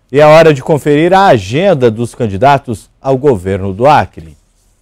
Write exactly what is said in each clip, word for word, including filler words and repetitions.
E é hora de conferir a agenda dos candidatos ao governo do Acre.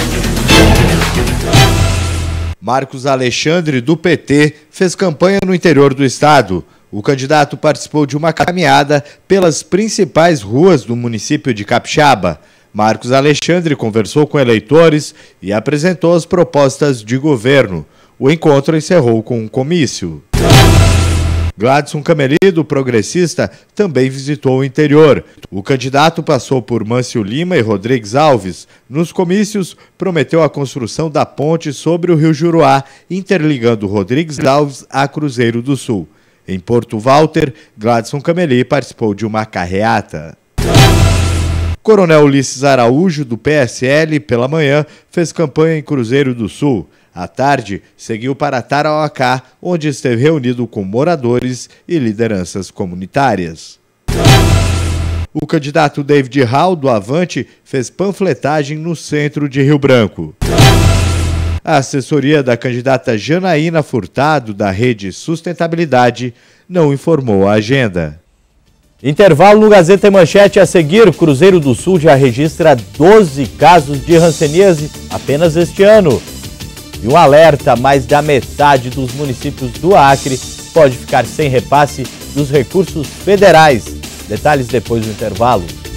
Marcos Alexandre, do P T, fez campanha no interior do estado. O candidato participou de uma caminhada pelas principais ruas do município de Capixaba. Marcos Alexandre conversou com eleitores e apresentou as propostas de governo. O encontro encerrou com um comício. Gladson Cameli, do Progressista, também visitou o interior. O candidato passou por Mâncio Lima e Rodrigues Alves. Nos comícios, prometeu a construção da ponte sobre o Rio Juruá, interligando Rodrigues Alves a Cruzeiro do Sul. Em Porto Walter, Gladson Cameli participou de uma carreata. Coronel Ulisses Araújo, do P S L, pela manhã, fez campanha em Cruzeiro do Sul. À tarde, seguiu para Tarauacá, onde esteve reunido com moradores e lideranças comunitárias. O candidato David Hall, do Avante, fez panfletagem no centro de Rio Branco. A assessoria da candidata Janaína Furtado, da Rede Sustentabilidade, não informou a agenda. Intervalo no Gazeta e Manchete a seguir. Cruzeiro do Sul já registra doze casos de hanseníase apenas este ano. E um alerta: mais da metade dos municípios do Acre pode ficar sem repasse dos recursos federais. Detalhes depois do intervalo.